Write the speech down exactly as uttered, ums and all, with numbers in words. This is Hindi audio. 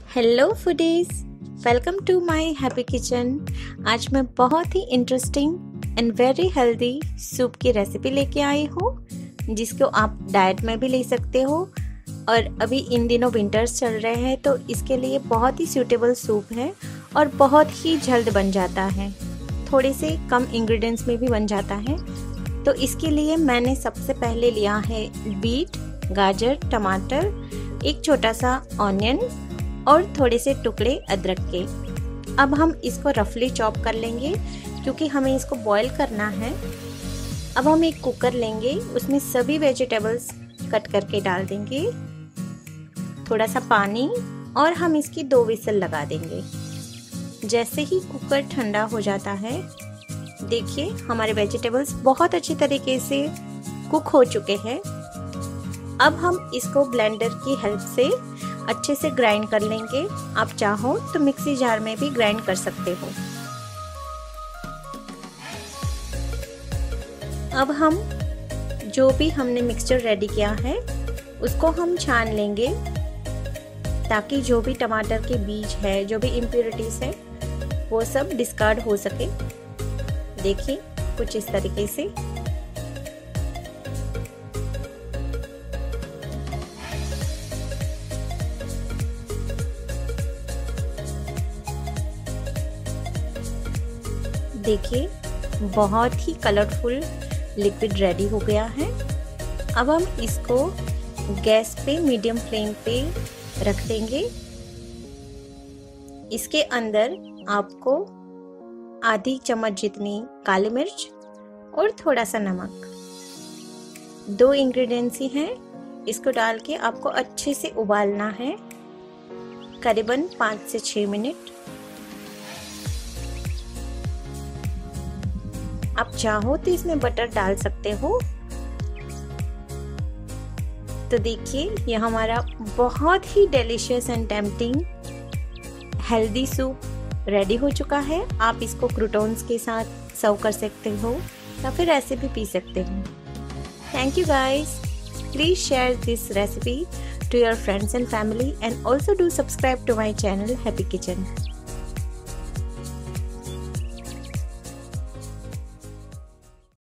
Hello foodies, welcome to my happy kitchen. आज मैं बहुत ही interesting and very healthy soup की रेसिपी लेके आई हूँ, जिसको आप डाइट में भी ले सकते हो। और अभी इन दिनों विंटर्स चल रहे हैं, तो इसके लिए बहुत ही सूटेबल सूप है और बहुत ही जल्द बन जाता है। थोड़े से कम इंग्रेडिएंट्स में भी बन जाता है। तो इसके लिए मैंने सबसे पहले लिया है बीट, गाजर, टमाटर, एक छोटा सा ऑनियन और थोड़े से टुकड़े अदरक के। अब हम इसको रफली चॉप कर लेंगे क्योंकि हमें इसको बॉईल करना है। अब हम एक कुकर लेंगे, उसमें सभी वेजिटेबल्स कट करके डाल देंगे, थोड़ा सा पानी, और हम इसकी दो विसल लगा देंगे। जैसे ही कुकर ठंडा हो जाता है, देखिए हमारे वेजिटेबल्स बहुत अच्छी तरीके से कुक हो चुके हैं। अब हम इसको ब्लेंडर की हेल्प से अच्छे से ग्राइंड कर लेंगे। आप चाहो तो मिक्सी जार में भी ग्राइंड कर सकते हो। अब हम जो भी हमने मिक्सचर रेडी किया है उसको हम छान लेंगे, ताकि जो भी टमाटर के बीज है, जो भी इम्प्योरिटीज है, वो सब डिस्कार्ड हो सके। देखिए कुछ इस तरीके से। देखिए बहुत ही कलरफुल लिक्विड रेडी हो गया है। अब हम इसको गैस पे मीडियम फ्लेम पे रख देंगे। इसके अंदर आपको आधी चम्मच जितनी काली मिर्च और थोड़ा सा नमक, दो इंग्रेडिएंट्स ही हैं, इसको डाल के आपको अच्छे से उबालना है, करीबन पाँच से छः मिनट। आप चाहो तो इसमें बटर डाल सकते हो। तो देखिए ये हमारा बहुत ही delicious and tempting healthy soup ready हो चुका है। आप इसको क्रूटॉन्स के साथ सर्व कर सकते हो या फिर ऐसे भी पी सकते हो। Thank you guys, please share this recipe to your friends and family, and also do subscribe to my channel Happy Kitchen.